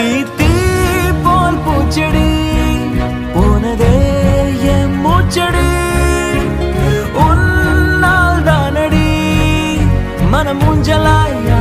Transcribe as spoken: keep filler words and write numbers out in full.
தீ போல் பூச்செடி போனதே என் மூச்சடி உன்னால் தானடி மனம் ஊஞ்சலாய்